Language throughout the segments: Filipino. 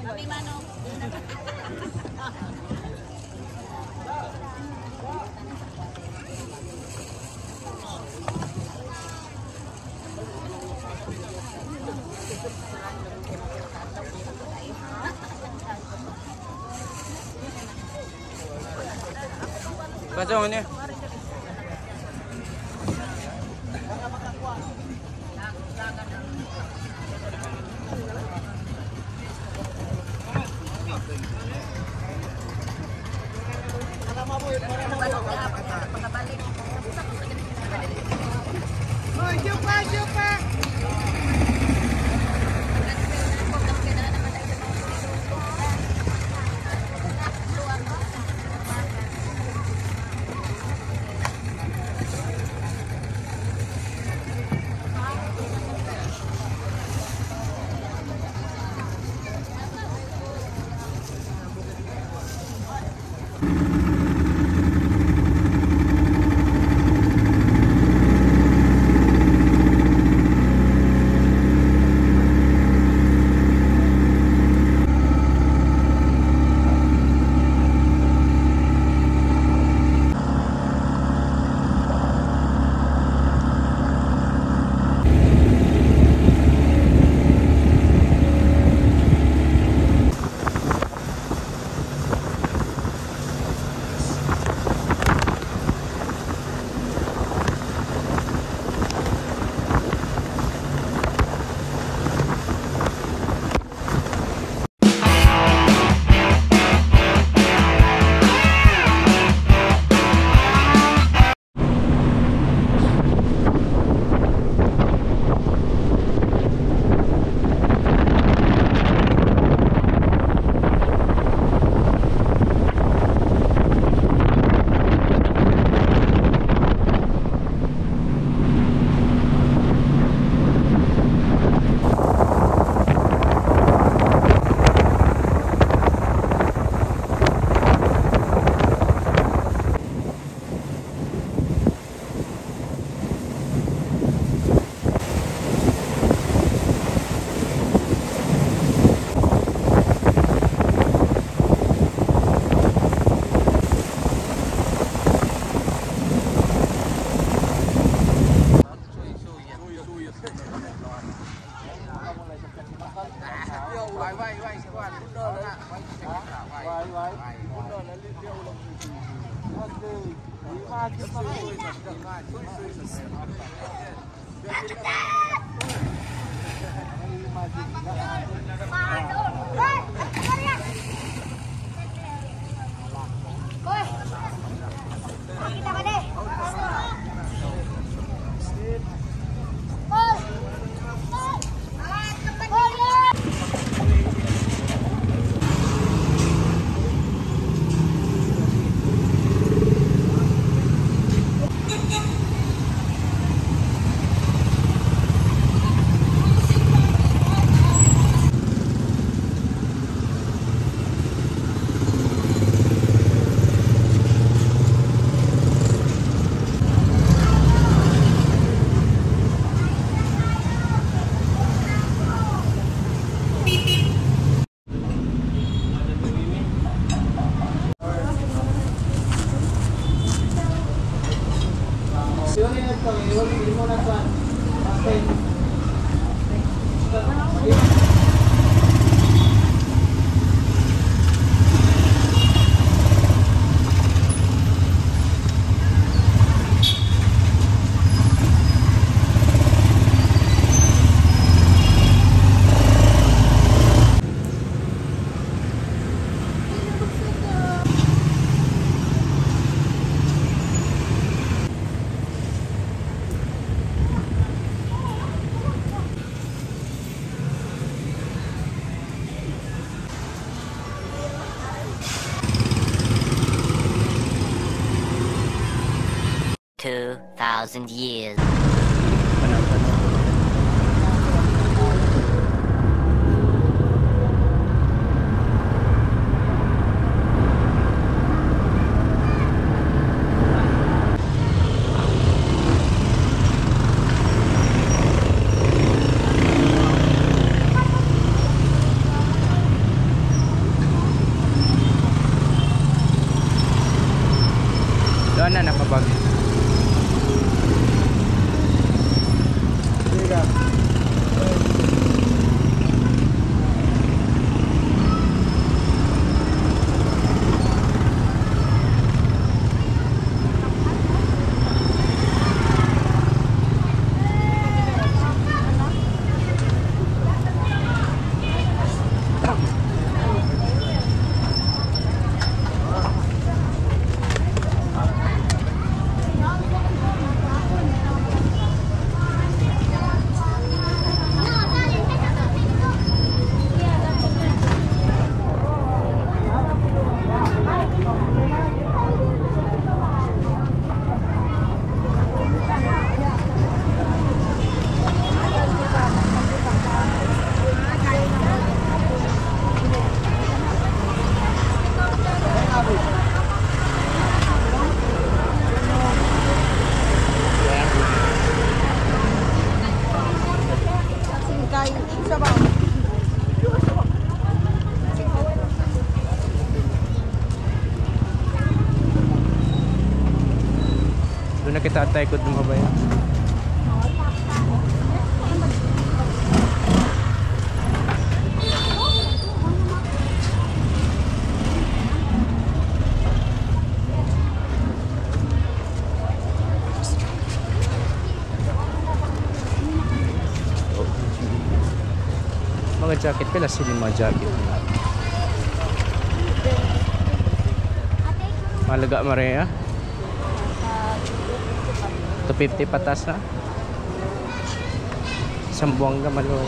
Kami manong. Baca ini. Thousand years. kita atay ko lumabay. Mga jacket pala sila mga jacket. Malaga Maria. 250 patas na. Sambuanga Maloy.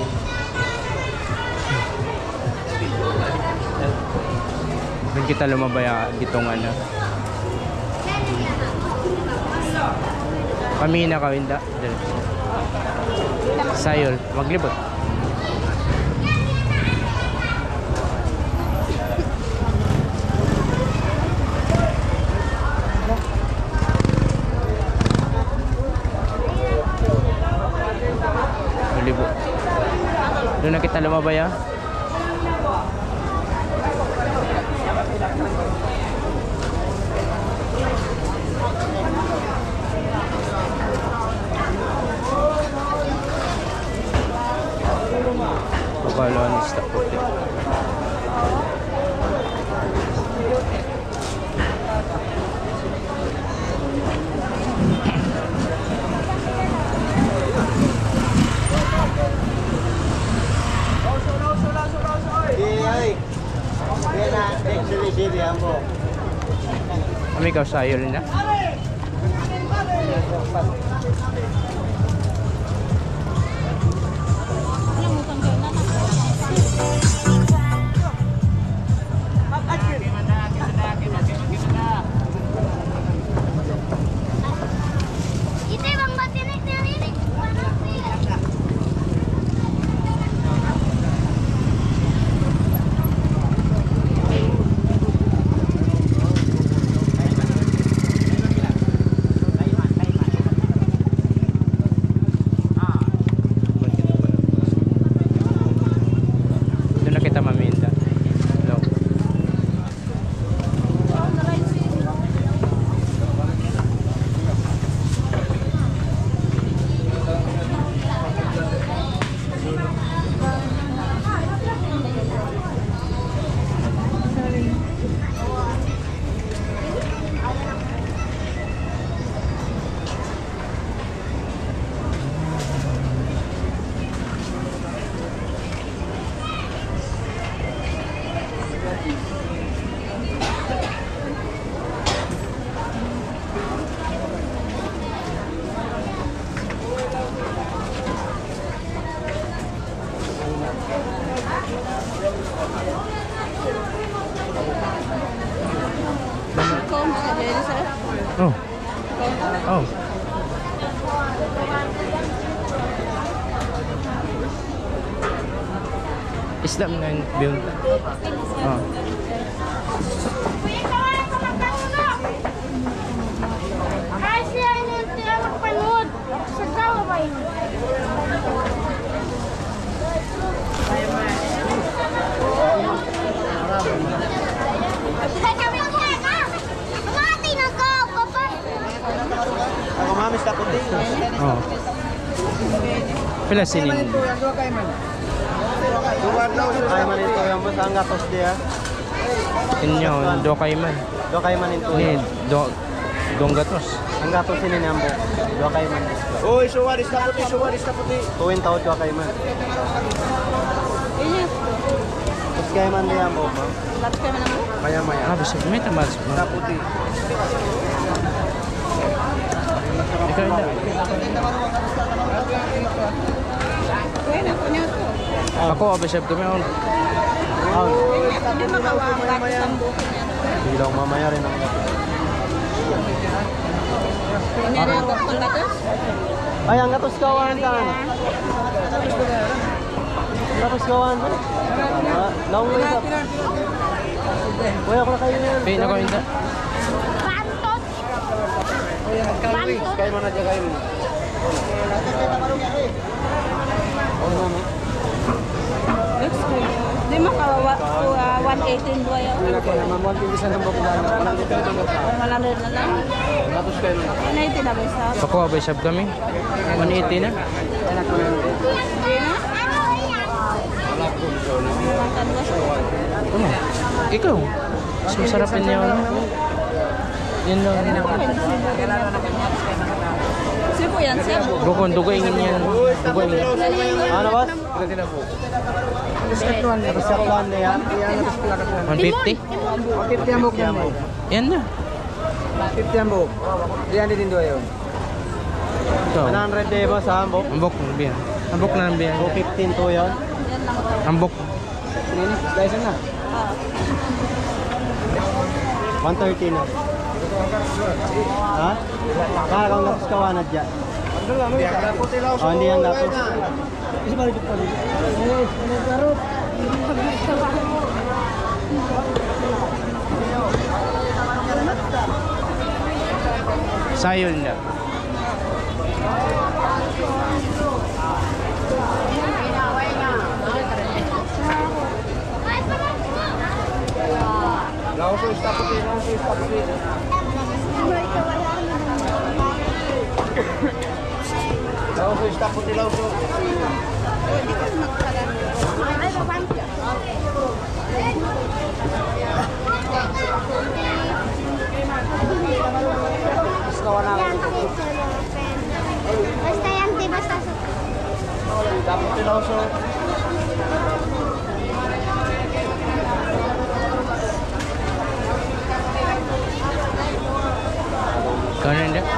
Doon kita lumabaya ditong ano. Pamina ka winda. Sayol, maglibot. Doon na kita lumabaya. Pagkaluan ng stock puti. Kami ikaw sayol na. Oh. Oh. Islam na yung build. Oh. Kasi ano yung magpanood sa gawa ba yun? Ako mamis ta puti. Oh. Pila sinin. Duwan daw ay man ito yung basta gatos dia. Inyo do kay man. Do kay man ito. Ni dong gatos. Ang gatos ini nambo. Do kay man. Oy, suwaris ta puti, suwaris ta puti. Tuwin taw do kay man. Tapos kay man dia mo ba? Lapit kayo naman? Maya. Ah, bisa may tamas. Ta puti. Ikaw na. Ako abisab kami on. Hindi makawawag sa buko niya. Bilang mamaya rin ang gatos. Hindi na yung gatos? Ay, ang gatos kawan kan. Gatos kawan. Laong mo isa. Uy, ako na kayo na yan. Pay na ko inda. Pantot! Pantot! Kayo mo na dyan kayo. Di makawa 118 dua ya. Malalad na lang. 180 na ba isa? Pakuha ba isab kami? 180 na? Ano? Ikaw? Mas masarapin niya ano? Yan lang. Sipo yan, sipo. Bukon, dugoy yan. Dugoy yan. Ano boss? 150? 150 ang buhok niya mo. Yan na. 50 ang buhok. Diyan din doon yun. Ito. 100 de boss ha, buhok. Ambok ng biyan. Ambok na ng biyan. 215 to yun. Yan lang to. Ambok. Nini, slice na. 130 na. Ha? Kaya kang lapos kawanad dyan. Oh, hindi yan lapos. Sayol na. Basta yan, di basta sa... Kanan dia.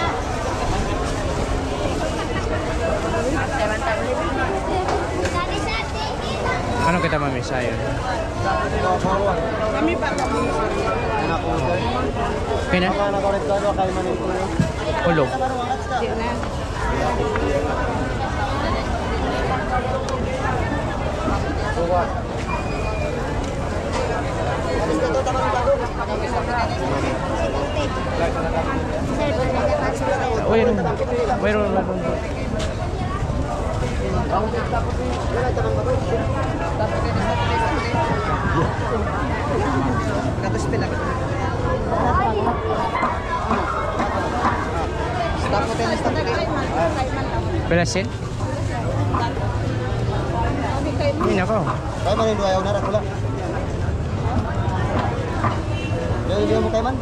Ano kita mami sayol? Kami pa kami. Kena? Ulo. Mayroon. Belasin? Ini nak kau? Kaya man yung ayaw na rakula. Dia mo kay man?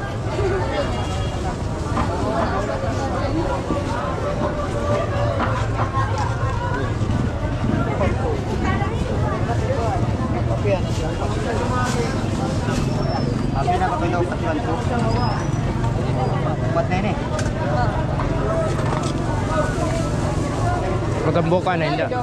Abi na kapinaw patiwan ko. Buat na ini. Pagamboka na hindi.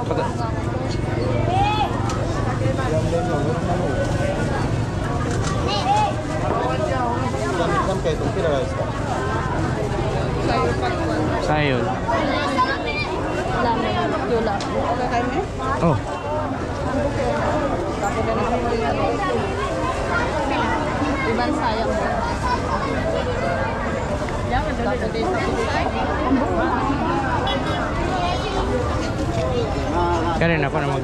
Sayol. Dami. Yula. Okay kayo mo? Oh. Iban sayang. Kanin ako na mag...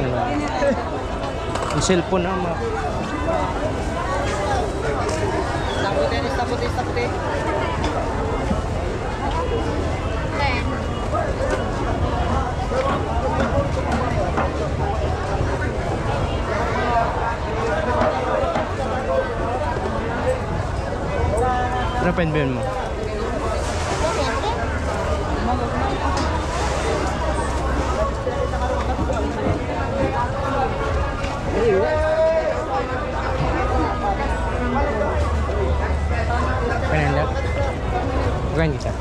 Yung cellphone na ma... Taputi. Ano penben mo? Penanda? Bukan kita.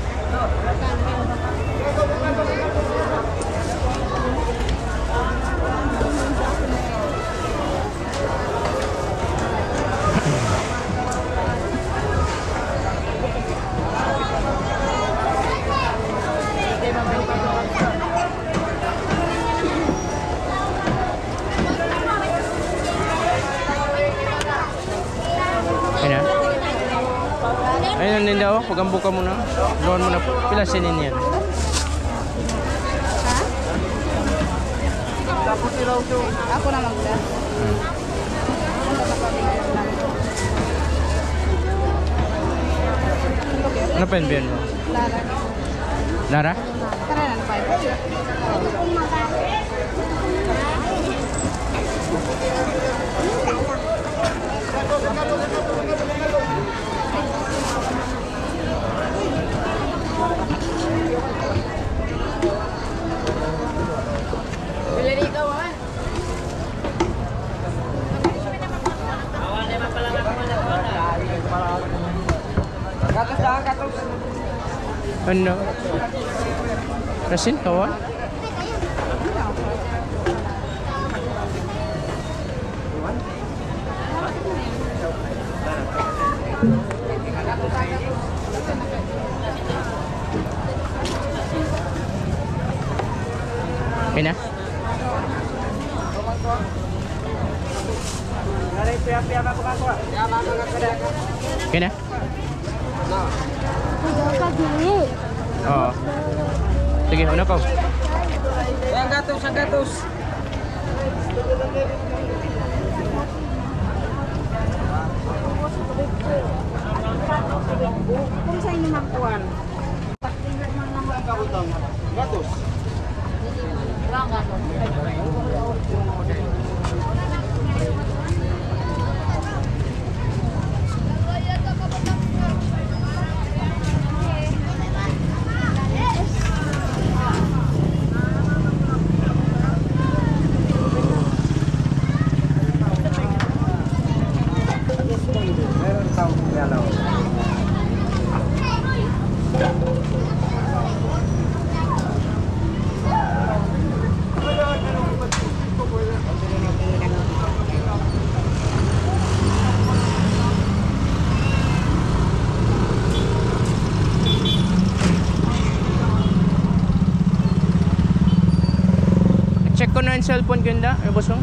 Ayun din daw, pagambo ka muna. Luan mo na, pilasinin yan. Ako na magda. Ano pa yun mo? Lara. Lara? Tara lang, 5. Ano? Rasin, kawan? Okay na? Okay na? Oo. Sige, una ko. Ang gatos, ang gatos. Kung sa inyo magkuhan. Gatos. Meron tawag yellow. Check ko na yung cellphone ganda, ay busong.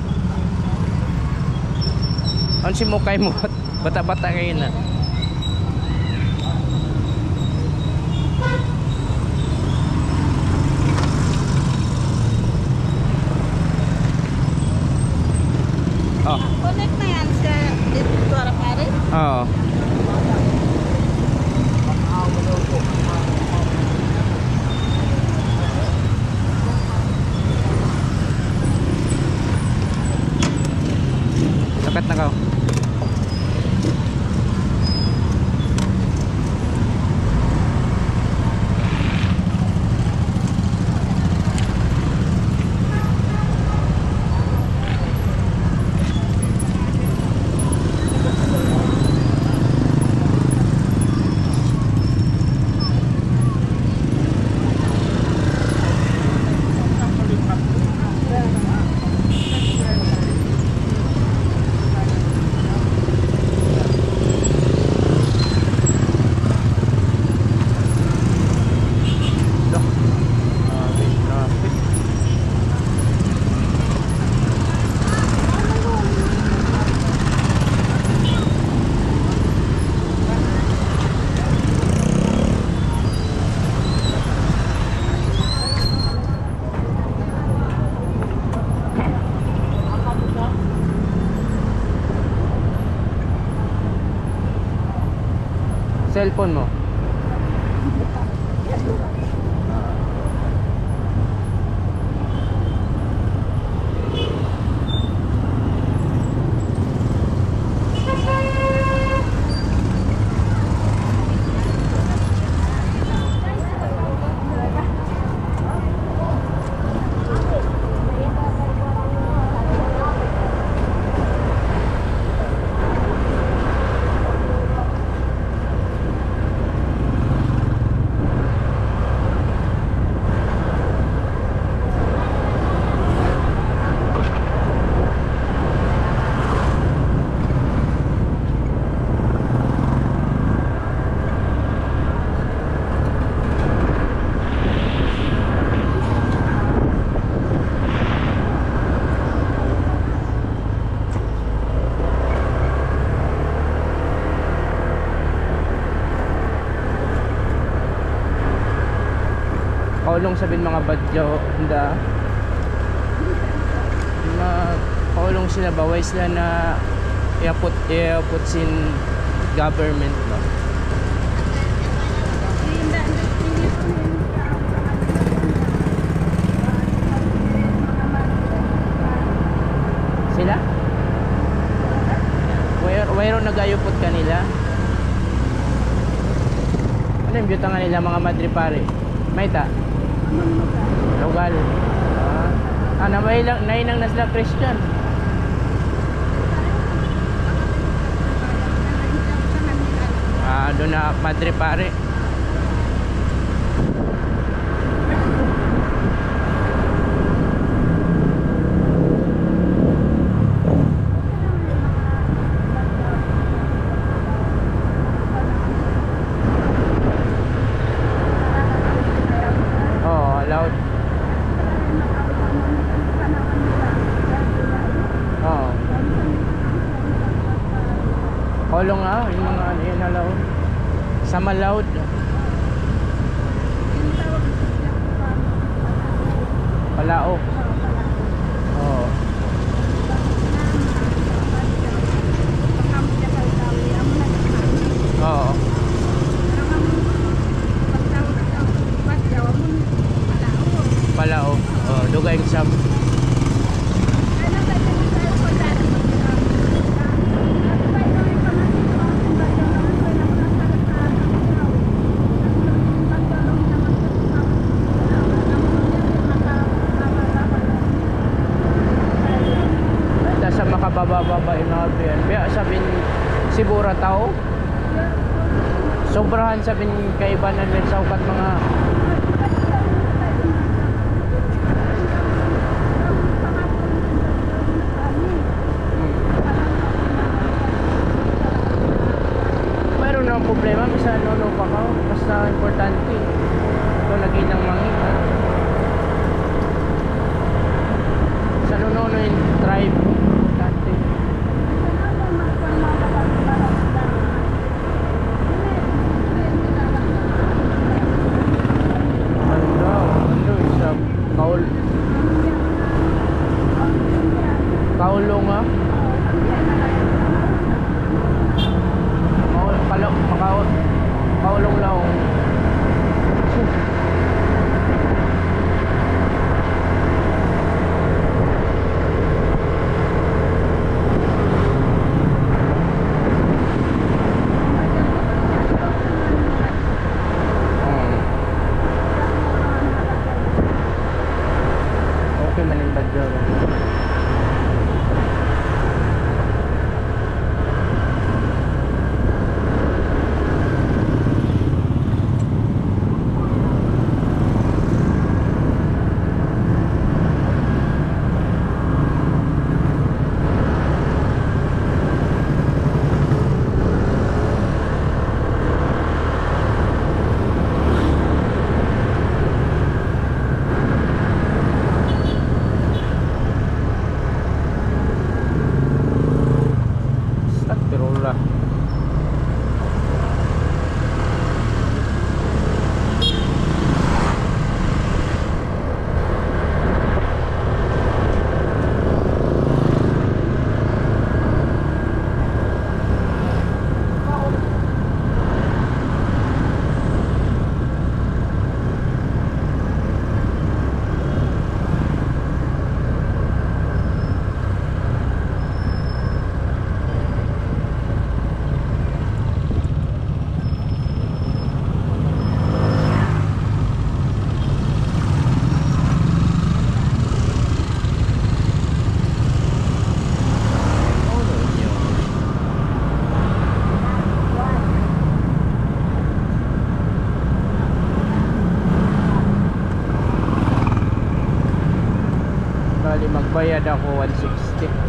Ano si Mukay mo? Bata-bata kayo na. Oh. Connect na yan sa dito para pare. Oo. Lakat na ka. Cellphone mo. Kaulong sabihin mga badyaw handa kaulong sila baway sila na i-put sin government no? Sila? Wayro nagayupot kanila. Ano yung biyuta nga nila mga Madre Pare? May ta? Lugal. Nainang na sila Christian. Doon na Madre Pare. Allowed. Kolong nga, yung mga ano yun allowed. Sama loud. Palaok. Oo. Oo. Palaok. Oh, dugay sab. Sa makababa-baba yung mga biyan. Kaya sabihin Sibura tao. Sobrahan sabihin kaibanan din sa ukat mga mayroon na problema bisa nono pa ka. Basta importante ito lagi ng mangin sa nono yung tribe. Kaulong ah. Kaulong lang. Okay maning bagyo. Magbayad ako 160.